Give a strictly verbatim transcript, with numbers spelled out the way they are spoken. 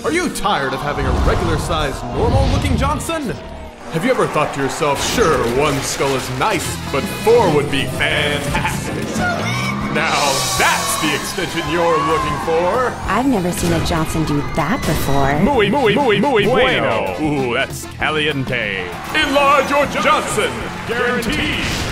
Are you tired of having a regular-sized, normal-looking Johnson? Have you ever thought to yourself, sure, one skull is nice, but four would be fantastic? Now that's the extension you're looking for! I've never seen a Johnson do that before. Muy, muy, muy, muy bueno! Ooh, that's caliente! Enlarge your Johnson! Guaranteed!